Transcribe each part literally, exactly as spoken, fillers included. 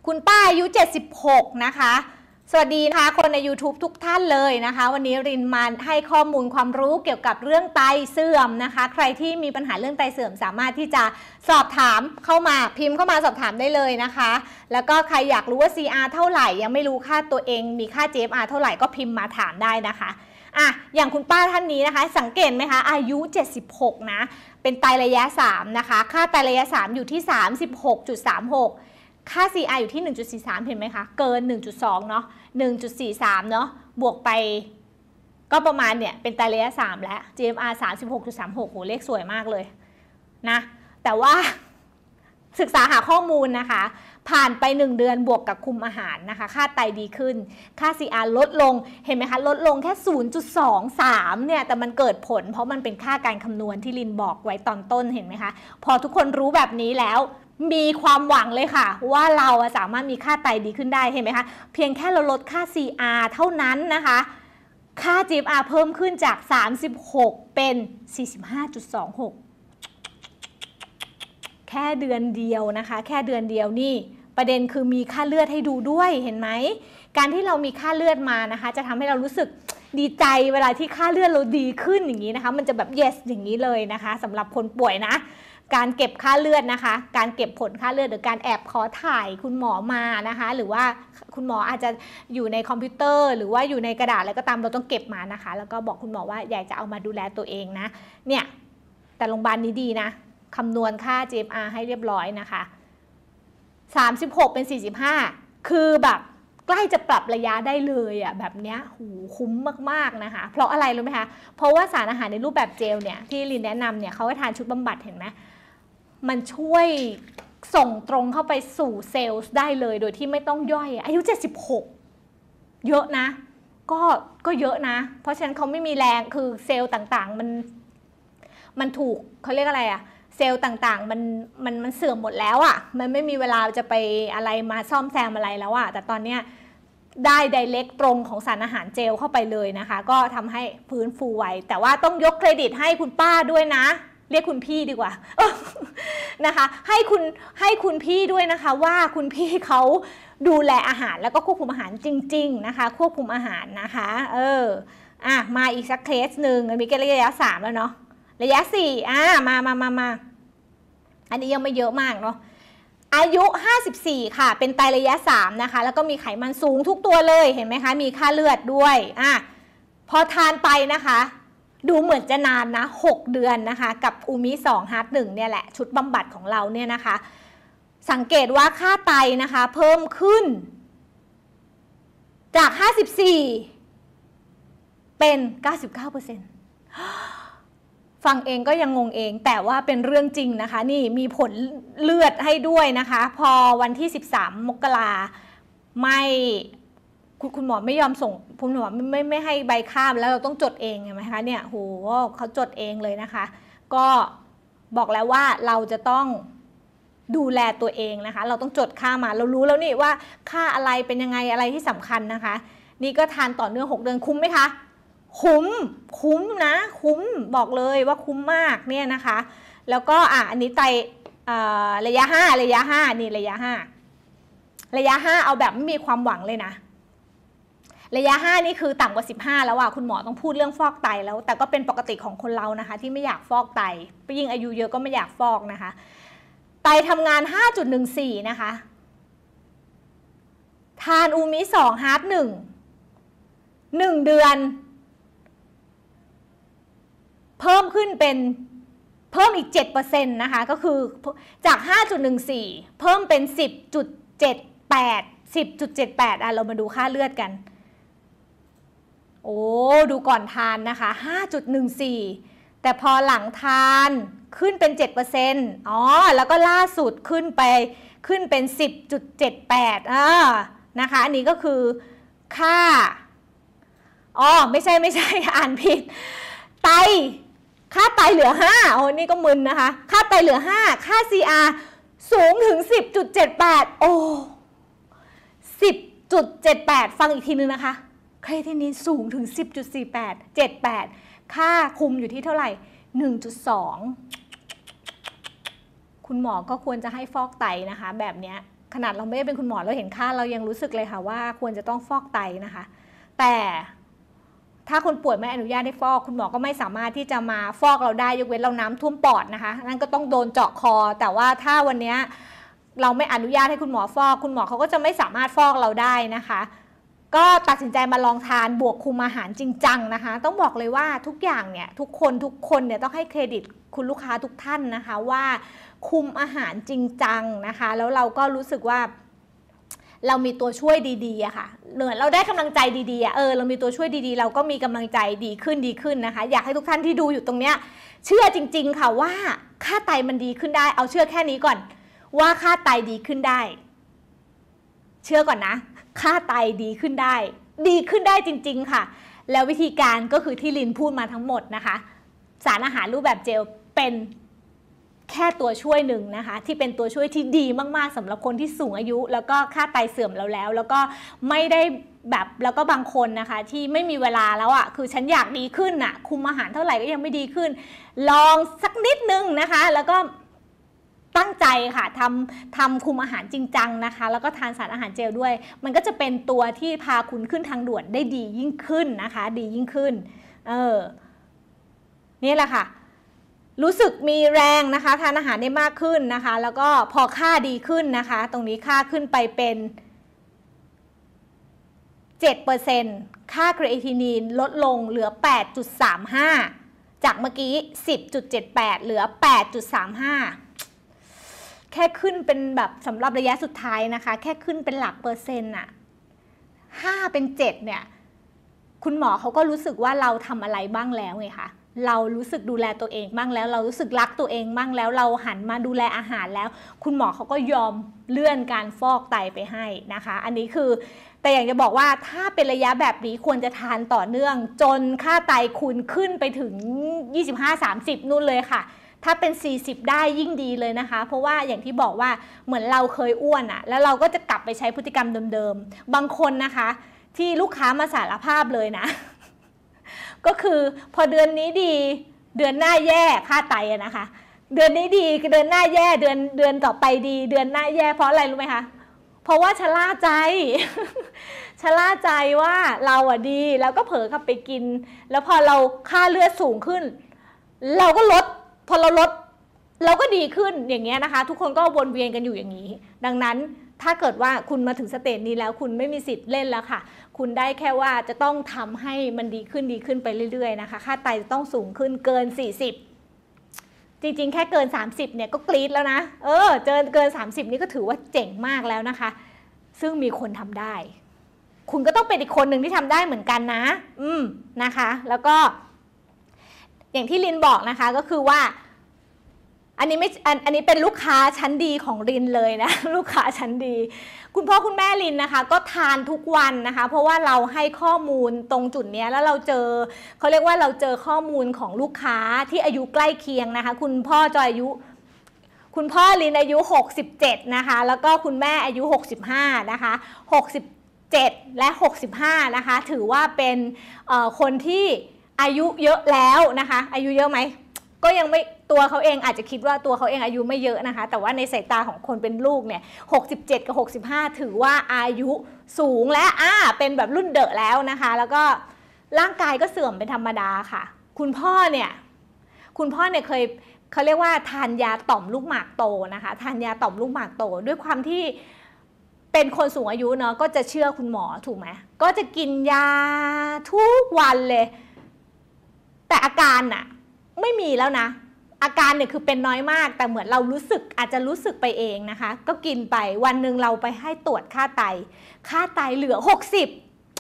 คุณป้าอายุเจ็ดสิบหกนะคะสวัสดีนะคะคนใน ยูทูบ ทุกท่านเลยนะคะวันนี้รินมาให้ข้อมูลความรู้เกี่ยวกับเรื่องไตเสื่อมนะคะใครที่มีปัญหาเรื่องไตเสื่อมสามารถที่จะสอบถามเข้ามาพิมพ์เข้ามาสอบถามได้เลยนะคะแล้วก็ใครอยากรู้ว่า ซี อาร์ เท่าไหร่ยังไม่รู้ค่าตัวเองมีค่า จี เอฟ อาร์ เท่าไหร่ก็พิมพ์มาถามได้นะคะอ่ะอย่างคุณป้าท่านนี้นะคะสังเกตไหมคะอายุเจ็ดสิบหกนะเป็นไตระยะสามนะคะค่าไตระยะสามอยู่ที่ สามสิบหกจุดสามหก ค่า ซี อาร์ อยู่ที่ หนึ่งจุดสี่สาม เห็นไหมคะเกิน หนึ่งจุดสอง เนาะ หนึ่งจุดสี่สาม เนาะบวกไปก็ประมาณเนี่ยเป็นไตระยะสามแล้ว จี เอฟ อาร์ สามสิบหกจุดสามหก โหเลขสวยมากเลยนะแต่ว่าศึกษาหาข้อมูลนะคะผ่านไปหนึ่งเดือนบวกกับคุมอาหารนะคะค่าไตดีขึ้นค่า ซี อาร์ ลดลงเห็นไหมคะลดลงแค่ ศูนย์จุดสองสาม เนี่ยแต่มันเกิดผลเพราะมันเป็นค่าการคำนวณที่ลินบอกไว้ตอนต้นเห็นไหมคะพอทุกคนรู้แบบนี้แล้วมีความหวังเลยค่ะว่าเราสามารถมีค่าไตดีขึ้นได้เห็นไหมคะเพียงแค่เราลดค่า ซี อาร์ เท่านั้นนะคะค่า จี เอฟ อาร์ เพิ่มขึ้นจากสามสิบหกเป็น สี่สิบห้าจุดสองหก แค่เดือนเดียวนะคะแค่เดือนเดียวนี่ประเด็นคือมีค่าเลือดให้ดูด้วยเห็นไหมการที่เรามีค่าเลือดมานะคะจะทำให้เรารู้สึกดีใจเวลาที่ค่าเลือดเราดีขึ้นอย่างนี้นะคะมันจะแบบ yes อย่างนี้เลยนะคะสำหรับคนป่วยนะการเก็บค่าเลือดนะคะการเก็บผลค่าเลือดหรือการแอบขอถ่ายคุณหมอมานะคะหรือว่าคุณหมออาจจะอยู่ในคอมพิวเตอร์หรือว่าอยู่ในกระดาษอะไรก็ตามเราต้องเก็บมานะคะแล้วก็บอกคุณหมอว่าอยากจะเอามาดูแลตัวเองนะเนี่ยแต่โรงพยาบาลนี้ดีนะคำนวณค่า จี เอฟ อาร์ ให้เรียบร้อยนะคะสามสิบหกเป็นสี่สิบห้าคือแบบใกล้จะปรับระยะได้เลยอ่ะแบบเนี้ยหูคุ้มมากๆนะคะเพราะอะไรรู้ไหมคะเพราะว่าสารอาหารในรูปแบบเจลเนี่ยที่ลินแนะนำเนี่ยเขาให้ทานชุดบำบัดเห็นไหมมันช่วยส่งตรงเข้าไปสู่เซลล์ได้เลยโดยที่ไม่ต้องย่อยอายุเจ็ดสิบหกเยอะนะก็ก็เยอะนะเพราะฉะนั้นเขาไม่มีแรงคือเซลล์ต่างๆมันมันถูกเขาเรียกอะไรอะเซลล์ต่างๆมันมันมันเสื่อมหมดแล้วอะ่ะมันไม่มีเวลาจะไปอะไรมาซ่อมแซมอะไรแล้วอะ่ะแต่ตอนเนี้ยได้ไดเรกตรงของสารอาหารเจลเข้าไปเลยนะคะก็ทำให้ฟื้นฟูไวแต่ว่าต้องยกเครดิตให้คุณป้าด้วยนะเรียกคุณพี่ดีกว่านะคะให้คุณให้คุณพี่ด้วยนะคะว่าคุณพี่เขาดูแลอาหารแล้วก็ควบคุมอาหารจริงๆนะคะควบคุมอาหารนะคะเอออ่ะมาอีกสักเคสหนึ่งมีแค่ระยะสามแล้วเนาะระยะสี่อ่ามามามามาอันนี้ยังไม่เยอะมากเนาะอายุห้าสิบสี่ค่ะเป็นไตระยะสามนะคะแล้วก็มีไขมันสูงทุกตัวเลยเห็นไหมคะมีค่าเลือดด้วยอ่ะพอทานไปนะคะดูเหมือนจะนานนะหกเดือนนะคะกับอูมิสองฮาร์ทหนึ่งเนี่ยแหละชุดบำบัดของเราเนี่ยนะคะสังเกตว่าค่าไตนะคะเพิ่มขึ้นจากห้าสิบสี่เป็น เก้าสิบเก้าเปอร์เซ็นต์ ฟังเองก็ยังงงเองแต่ว่าเป็นเรื่องจริงนะคะนี่มีผลเลือดให้ด้วยนะคะพอวันที่สิบสามมกราไม่คุณคุณหมอไม่ยอมส่งคุณหมอไม่ไม่ไม่ให้ใบข้ามแล้วเราต้องจดเองใช่ไหมคะเนี่ยโหเขาจดเองเลยนะคะก็บอกแล้วว่าเราจะต้องดูแลตัวเองนะคะเราต้องจดค่ามาเรารู้แล้วนี่ว่าค่าอะไรเป็นยังไงอะไรที่สำคัญนะคะนี่ก็ทานต่อเนื่องหกเดือนคุ้มไหมคะคุ้มคุ้มนะคุ้มบอกเลยว่าคุ้มมากเนี่ยนะคะแล้วก็อ่ะอันนี้ไตระยะห้าระยะห้านี่ระยะห้าระยะห้าเอาแบบไม่มีความหวังเลยนะระยะห้านี่คือต่ำกว่าสิบห้าแล้วอ่ะคุณหมอต้องพูดเรื่องฟอกไตแล้วแต่ก็เป็นปกติของคนเรานะคะที่ไม่อยากฟอกไตยิ่งอายุเยอะก็ไม่อยากฟอกนะคะไตทำงาน ห้าจุดหนึ่งสี่ นะคะทานอูมิสองฮาร์ทหนึ่ง หนึ่งเดือนเพิ่มขึ้นเป็นเพิ่มอีก เจ็ดเปอร์เซ็นต์ นะคะก็คือจาก ห้าจุดหนึ่งสี่ เพิ่มเป็น สิบจุดเจ็ดแปด สิบจุดเจ็ดแปด อ่ะเรามาดูค่าเลือดกันโอ้ดูก่อนทานนะคะ ห้าจุดหนึ่งสี่ แต่พอหลังทานขึ้นเป็น เจ็ดเปอร์เซ็นต์ อ๋อแล้วก็ล่าสุดขึ้นไปขึ้นเป็น สิบจุดเจ็ดแปด อ่านะคะอันนี้ก็คือค่าอ๋อไม่ใช่ไม่ใช่อ่านผิดไตค่าไตเหลือห้าโอ้นี่ก็มึนนะคะค่าไตเหลือห้าค่า ซี อาร์ สูงถึง สิบจุดเจ็ดแปด โอ้ สิบจุดเจ็ดแปด ฟังอีกทีนึงนะคะเครทินินสูงถึง สิบจุดสี่แปด เจ็ดแปด ค่าคุมอยู่ที่เท่าไหร่ หนึ่งจุดสอง คุณหมอก็ควรจะให้ฟอกไตนะคะแบบเนี้ยขนาดเราไม่ได้เป็นคุณหมอเราเห็นค่าเรายังรู้สึกเลยค่ะว่าควรจะต้องฟอกไตนะคะแต่ถ้าคนป่วยไม่อนุญาตให้ฟอกคุณหมอก็ไม่สามารถที่จะมาฟอกเราได้ยกเว้นเราน้ำท่วมปอดนะคะนั่นก็ต้องโดนเจาะคอแต่ว่าถ้าวันนี้เราไม่อนุญาตให้คุณหมอฟอกคุณหมอเขาก็จะไม่สามารถฟอกเราได้นะคะก็ตัดสินใจมาลองทานบวกคุมอาหารจริงจังนะคะต้องบอกเลยว่าทุกอย่างเนี่ยทุกคนทุกคนเนี่ยต้องให้เครดิตคุณลูกค้าทุกท่านนะคะว่าคุมอาหารจริงจังนะคะแล้วเราก็รู้สึกว่าเรามีตัวช่วยดีๆอะค่ะเหมือนเราได้กำลังใจดีๆอะเออเรามีตัวช่วยดีๆเราก็มีกำลังใจดีขึ้นดีขึ้นนะคะอยากให้ทุกท่านที่ดูอยู่ตรงเนี้ยเชื่อจริงๆค่ะว่าค่าไตมันดีขึ้นได้เอาเชื่อแค่นี้ก่อนว่าค่าไตดีขึ้นได้เชื่อก่อนนะค่าไตดีขึ้นได้ดีขึ้นได้จริงๆค่ะแล้ววิธีการก็คือที่ลินพูดมาทั้งหมดนะคะสารอาหารรูปแบบเจลเป็นแค่ตัวช่วยหนึ่งนะคะที่เป็นตัวช่วยที่ดีมากๆสำหรับคนที่สูงอายุแล้วก็ค่าไตเสื่อมแล้วแล้วแล้วก็ไม่ได้แบบแล้วก็บางคนนะคะที่ไม่มีเวลาแล้วอ่ะคือฉันอยากดีขึ้นอ่ะคุมอาหารเท่าไหร่ก็ยังไม่ดีขึ้นลองสักนิดนึงนะคะแล้วก็ตั้งใจค่ะทำทำคุมอาหารจริงจังนะคะแล้วก็ทานสารอาหารเจลด้วยมันก็จะเป็นตัวที่พาคุณขึ้นทางด่วนได้ดียิ่งขึ้นนะคะดียิ่งขึ้นเออนี่แหละค่ะรู้สึกมีแรงนะคะทานอาหารได้มากขึ้นนะคะแล้วก็พอค่าดีขึ้นนะคะตรงนี้ค่าขึ้นไปเป็น เจ็ดเปอร์เซ็นต์ ค่าครีเอทินีนลดลงเหลือ แปดจุดสามห้า จากเมื่อกี้ สิบจุดเจ็ดแปด เหลือ แปดจุดสามห้า แค่ขึ้นเป็นแบบสำหรับระยะสุดท้ายนะคะแค่ขึ้นเป็นหลักเปอร์เซ็นต์อะห้าเป็นเจ็ดเนี่ยคุณหมอเขาก็รู้สึกว่าเราทำอะไรบ้างแล้วไงคะเรารู้สึกดูแลตัวเองบ้างแล้วเรารู้สึกรักตัวเองบ้างแล้วเราหันมาดูแลอาหารแล้วคุณหมอเขาก็ยอมเลื่อนการฟอกไตไปให้นะคะอันนี้คือแต่อย่างจะบอกว่าถ้าเป็นระยะแบบนี้ควรจะทานต่อเนื่องจนค่าไตคุณขึ้นไปถึง ยี่สิบห้า สามสิบ นู่นเลยค่ะถ้าเป็นสี่สิบได้ยิ่งดีเลยนะคะเพราะว่าอย่างที่บอกว่าเหมือนเราเคยอ้วนอะแล้วเราก็จะกลับไปใช้พฤติกรรมเดิมๆบางคนนะคะที่ลูกค้ามาสารภาพเลยนะก็คือพอเดือนนี้ดีเดือนหน้าแย่ค่าไตนะคะเดือนนี้ดีเดือนหน้าแย่เดือนเดือนต่อไปดีเดือนหน้าแย่เพราะอะไรรู้ไหมคะเพราะว่าชะล่าใจ ชะล่าใจว่าเราอะดีแล้วก็เผลอกลับไปกินแล้วพอเราค่าเลือดสูงขึ้นเราก็ลดพอเราลดเราก็ดีขึ้นอย่างเงี้ยนะคะทุกคนก็วนเวียนกันอยู่อย่างนี้ดังนั้นถ้าเกิดว่าคุณมาถึงสเตจนี้แล้วคุณไม่มีสิทธิ์เล่นแล้วค่ะคุณได้แค่ว่าจะต้องทำให้มันดีขึ้นดีขึ้นไปเรื่อยๆนะคะค่าไตจะต้องสูงขึ้นเกินสี่สิบจริงๆแค่เกินสามสิบเนี่ยก็กรี๊ดแล้วนะเออเจอเกินสามสิบนี่ก็ถือว่าเจ๋งมากแล้วนะคะซึ่งมีคนทำได้คุณก็ต้องเป็นอีกคนหนึ่งที่ทำได้เหมือนกันนะอืมนะคะแล้วก็อย่างที่ลินบอกนะคะก็คือว่าอันนี้ไม่อันอันนี้เป็นลูกค้าชั้นดีของลินเลยนะลูกค้าชั้นดีคุณพ่อคุณแม่ลินนะคะก็ทานทุกวันนะคะเพราะว่าเราให้ข้อมูลตรงจุดนี้แล้วเราเจอเขาเรียกว่าเราเจอข้อมูลของลูกค้าที่อายุใกล้เคียงนะคะคุณพ่อจอยอายุคุณพ่อลินอายุหกสิบเจ็ดนะคะแล้วก็คุณแม่อายุหกสิบห้านะคะหกสิบเจ็ดและหกสิบห้านะคะถือว่าเป็นคนที่อายุเยอะแล้วนะคะอายุเยอะไหมก็ยังไม่ตัวเขาเองอาจจะคิดว่าตัวเขาเองอายุไม่เยอะนะคะแต่ว่าในสายตาของคนเป็นลูกเนี่ยหกสิบเจ็ดกับหกสิบห้าถือว่าอายุสูงและอ่าเป็นแบบรุ่นเดอะแล้วนะคะแล้วก็ร่างกายก็เสื่อมเป็นธรรมดาค่ะคุณพ่อเนี่ยคุณพ่อเนี่ยเคยเขาเรียกว่าทานยาต่อมลูกหมากโตนะคะทานยาต่อมลูกหมากโตด้วยความที่เป็นคนสูงอายุเนาะก็จะเชื่อคุณหมอถูกไหมก็จะกินยาทุกวันเลยแต่อาการน่ะไม่มีแล้วนะอาการเนี่ยคือเป็นน้อยมากแต่เหมือนเรารู้สึกอาจจะรู้สึกไปเองนะคะก็กินไปวันหนึ่งเราไปให้ตรวจค่าไตค่าไตเหลือหกสิบ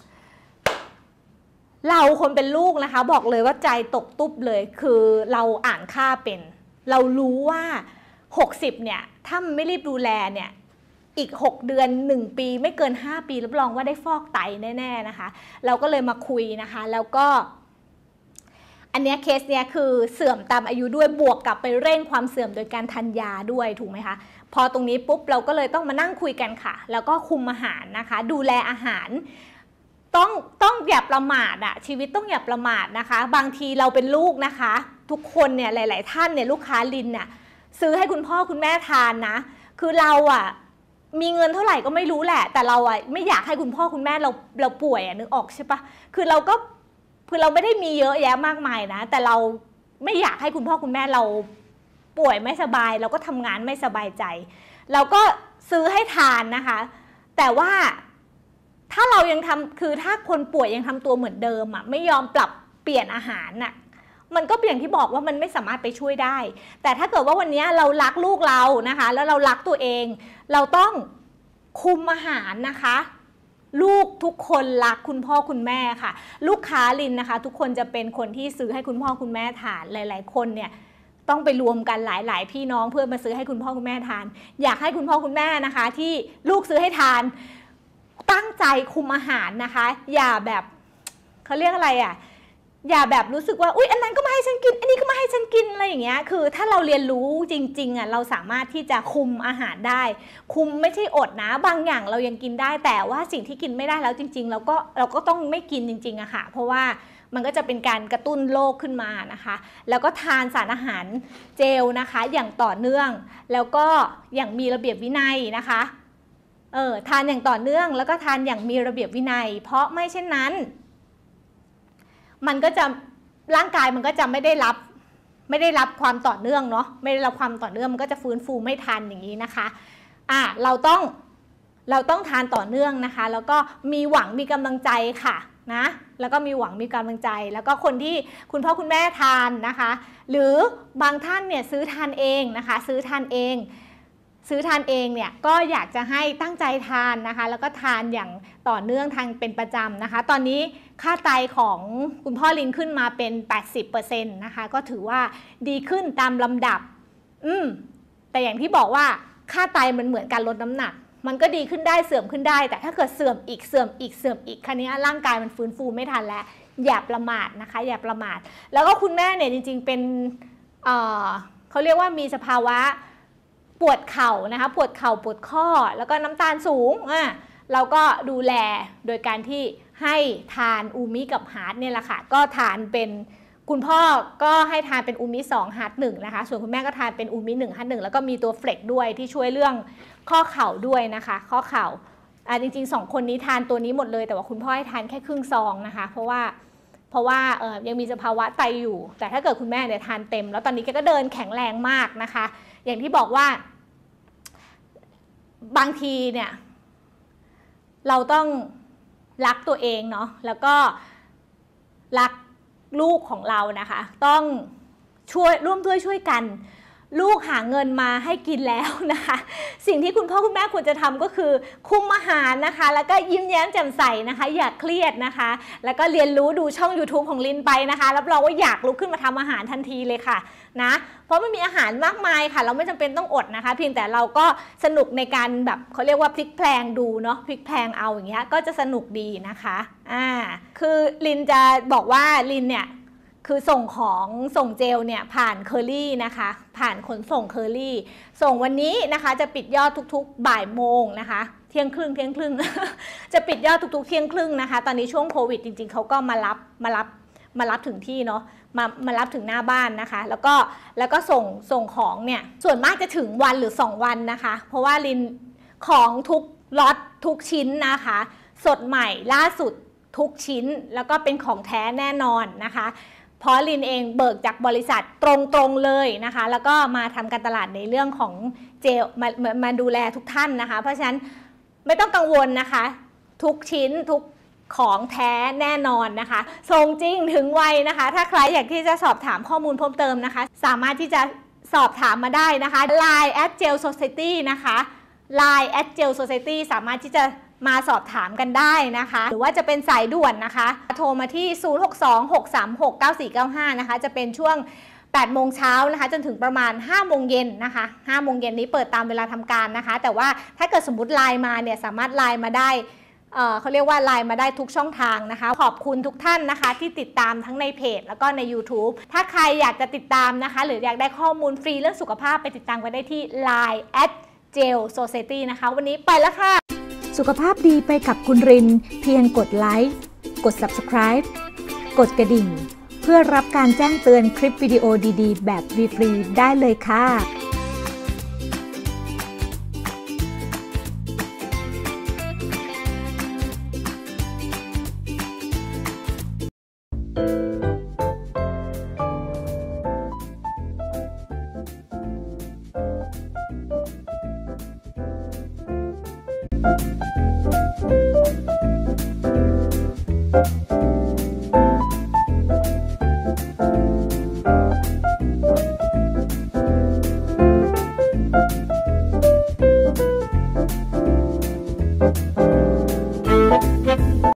เราคนเป็นลูกนะคะบอกเลยว่าใจตกตุ๊บเลยคือเราอ่านค่าเป็นเรารู้ว่าหกสิบเนี่ยถ้ามันไม่รีบดูแลเนี่ยอีกหกเดือนหนึ่งปีไม่เกินห้าปีรับรองว่าได้ฟอกไตแน่ๆนะคะเราก็เลยมาคุยนะคะแล้วก็อันนี้เคสเนี้ยคือเสื่อมตามอายุด้วยบวกกับไปเร่งความเสื่อมโดยการทานยาด้วยถูกไหมคะพอตรงนี้ปุ๊บเราก็เลยต้องมานั่งคุยกันค่ะแล้วก็คุมอาหารนะคะดูแลอาหารต้องต้องอย่าประมาทอะชีวิตต้องอย่าประมาทนะคะบางทีเราเป็นลูกนะคะทุกคนเนี่ยหลายๆท่านเนี่ยลูกค้าลินเนี่ยซื้อให้คุณพ่อคุณแม่ทานนะคือเราอะมีเงินเท่าไหร่ก็ไม่รู้แหละแต่เราอ่ะไม่อยากให้คุณพ่อคุณแม่เราเราป่วยอ่ะนึกออกใช่ปะคือเราก็คือเราไม่ได้มีเยอะแยะมากมายนะแต่เราไม่อยากให้คุณพ่อคุณแม่เราป่วยไม่สบายเราก็ทำงานไม่สบายใจเราก็ซื้อให้ทานนะคะแต่ว่าถ้าเรายังทำคือถ้าคนป่วยยังทำตัวเหมือนเดิมอ่ะไม่ยอมปรับเปลี่ยนอาหารน่ะมันก็อย่างที่บอกว่ามันไม่สามารถไปช่วยได้แต่ถ้าเกิดว่าวันนี้เรารักลูกเรานะคะแล้วเรารักตัวเองเราต้องคุมอาหารนะคะลูกทุกคนรักคุณพ่อคุณแม่ค่ะลูกค้าลินนะคะทุกคนจะเป็นคนที่ซื้อให้คุณพ่อคุณแม่ทานหลายๆคนเนี่ยต้องไปรวมกันหลายๆพี่น้องเพื่อมาซื้อให้คุณพ่อคุณแม่ทานอยากให้คุณพ่อคุณแม่นะคะที่ลูกซื้อให้ทานตั้งใจคุมอาหารนะคะอย่าแบบเขาเรียกอะไรอ่ะอย่าแบบรู้สึกว่าอุ๊ยอันนั้นก็มาให้ฉันกินอันนี้ก็มาให้ฉันกินอะไรอย่างเงี้ยคือถ้าเราเรียนรู้จริงๆอ่ะเราสามารถที่จะคุมอาหารได้คุมไม่ใช่อดนะบางอย่างเรายังกินได้แต่ว่าสิ่งที่กินไม่ได้แล้วจริงๆเราก็เราก็ต้องไม่กินจริงๆอะค่ะเพราะว่ามันก็จะเป็นการกระตุ้นโรคขึ้นมานะคะแล้วก็ทานสารอาหารเจลนะคะอย่างต่อเนื่องแล้วก็อย่างมีระเบียบวินัยนะคะเออทานอย่างต่อเนื่องแล้วก็ทานอย่างมีระเบียบวินัยเพราะไม่เช่นนั้นมันก็จะร่างกายมันก็จะไม่ได้รับไม่ได้รับความต่อเนื่องเนาะไม่ได้รับความต่อเนื่องมันก็จะฟื้นฟูไม่ทันอย่างนี้นะคะอ่ะเราต้องเราต้องทานต่อเนื่องนะคะแล้วก็มีหวังมีกำลังใจค่ะนะแล้วก็มีหวังมีกำลังใจแล้วก็คนที่คุณพ่อคุณแม่ทานนะคะหรือบางท่านเนี่ยซื้อทานเองนะคะซื้อทานเองซื้อทานเองเนี่ยก็อยากจะให้ตั้งใจทานนะคะแล้วก็ทานอย่างต่อเนื่องทางเป็นประจำนะคะตอนนี้ค่าไตของคุณพ่อลินขึ้นมาเป็น แปดสิบเปอร์เซ็นต์ นะคะก็ถือว่าดีขึ้นตามลำดับอืมแต่อย่างที่บอกว่าค่าไตมันเหมือนการลดน้ำหนักมันก็ดีขึ้นได้เสื่อมขึ้นได้แต่ถ้าเกิดเสื่อมอีกเสื่อมอีกเสื่อมอีกคราวนี้ร่างกายมันฟื้นฟูไม่ทันแล้วอย่าประมาทนะคะอย่าประมาทแล้วก็คุณแม่เนี่ยจริงๆเป็นเอ่อเขาเรียกว่ามีสภาวะปวดเข่านะคะปวดเข่าปวดข้อแล้วก็น้ำตาลสูงอ่ะเราก็ดูแลโดยการที่ให้ทานอูมิกับฮาร์ทเนี่ยแหละค่ะก็ทานเป็นคุณพ่อก็ให้ทานเป็นอูมิสองฮาร์ทหนึ่งนะคะส่วนคุณแม่ก็ทานเป็นอูมิหนึ่งฮาร์ทหนึ่งแล้วก็มีตัวเฟลกด้วยที่ช่วยเรื่องข้อเข่าด้วยนะคะข้อเข่าอ่ะจริงๆสองคนนี้ทานตัวนี้หมดเลยแต่ว่าคุณพ่อให้ทานแค่ครึ่งซองนะคะเพราะว่าเพราะว่าเออยังมีสภาวะไตอยู่แต่ถ้าเกิดคุณแม่เนี่ยทานเต็มแล้วตอนนี้แกก็เดินแข็งแรงมากนะคะอย่างที่บอกว่าบางทีเนี่ยเราต้องรักตัวเองเนาะแล้วก็รักลูกของเรานะคะต้องช่วยร่วมด้วยช่วยกันลูกหาเงินมาให้กินแล้วนะคะสิ่งที่คุณพ่อคุณแม่ควรจะทำก็คือคุมอาหารนะคะแล้วก็ยิ้มแย้มแจ่มใสนะคะอย่าเครียดนะคะแล้วก็เรียนรู้ดูช่อง ยูทูบ ของลินไปนะคะรับรองว่าอยากลุกขึ้นมาทำอาหารทันทีเลยค่ะนะเพราะมันมีอาหารมากมายค่ะเราไม่จำเป็นต้องอดนะคะเพียงแต่เราก็สนุกในการแบบเขาเรียกว่าพลิกแพลงดูเนาะพลิกแพลงเอาอย่างเงี้ยก็จะสนุกดีนะคะอ่าคือลินจะบอกว่าลินเนี่ยคือส่งของส่งเจลเนี่ยผ่านเคอรี่นะคะผ่านขนส่งเคอรี่ส่งวันนี้นะคะจะปิดยอดทุกๆบ่ายโมงนะคะเที่ยงครึ่งเที่ยงครึ่ง จะปิดยอดทุกๆเที่ยงครึ่งนะคะตอนนี้ช่วงโควิดจริงๆเขาก็มารับมารับมารับถึงที่เนาะมามารับถึงหน้าบ้านนะคะแล้วก็แล้วก็ส่งส่งของเนี่ยส่วนมากจะถึงวันหรือสองวันนะคะเพราะว่าลินของทุกล็อตทุกชิ้นนะคะสดใหม่ล่าสุดทุกชิ้นแล้วก็เป็นของแท้แน่นอนนะคะเพราะลินเองเบิกจากบริษัทตรงๆเลยนะคะแล้วก็มาทำการตลาดในเรื่องของเจลมามามาดูแลทุกท่านนะคะเพราะฉะนั้นไม่ต้องกังวลนะคะทุกชิ้นทุกของแท้แน่นอนนะคะส่งจริงถึงไวนะคะถ้าใครอยากที่จะสอบถามข้อมูลเพิ่มเติมนะคะสามารถที่จะสอบถามมาได้นะคะ ไลน์ แอท เจล โซไซตี้ นะคะ ไลน์ แอท เจล โซไซตี้ สามารถที่จะมาสอบถามกันได้นะคะหรือว่าจะเป็นสายด่วนนะคะโทรมาที่ศูนย์ หก สอง หก สาม หก เก้า สี่ เก้า ห้านะคะจะเป็นช่วงแปดโมงเช้านะคะจนถึงประมาณห้าโมงเย็นนะคะห้าโมงเย็นนี้เปิดตามเวลาทำการนะคะแต่ว่าถ้าเกิดสมมติไลน์มาเนี่ยสามารถไลน์มาได้เอ่อเขาเรียกว่าไลน์มาได้ทุกช่องทางนะคะขอบคุณทุกท่านนะคะที่ติดตามทั้งในเพจแล้วก็ใน ยูทูบ ถ้าใครอยากจะติดตามนะคะหรืออยากได้ข้อมูลฟรีเรื่องสุขภาพไปติดตามกันได้ที่ ไลน์ แอท เจล โซไซตี้ นะคะวันนี้ไปแล้วค่ะสุขภาพดีไปกับคุณรินเพียงกดไลค์กด ซับสไครบ์ กดกระดิ่งเพื่อรับการแจ้งเตือนคลิปวิดีโอดีๆแบบฟรีๆได้เลยค่ะ Thank you